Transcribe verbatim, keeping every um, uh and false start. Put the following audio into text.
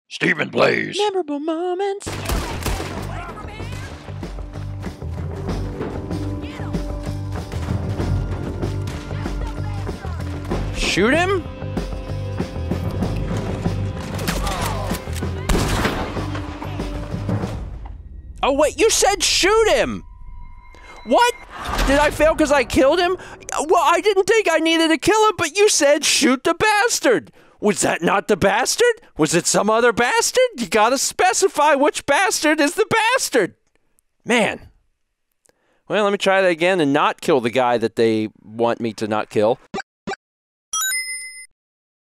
Stephen Blaze. Memorable moments. Shoot him? Oh, wait, you said shoot him! What? Did I fail because I killed him? Well, I didn't think I needed to kill him, but you said shoot the bastard! Was that not the bastard? Was it some other bastard? You gotta specify which bastard is the bastard! Man. Well, let me try that again and not kill the guy that they want me to not kill.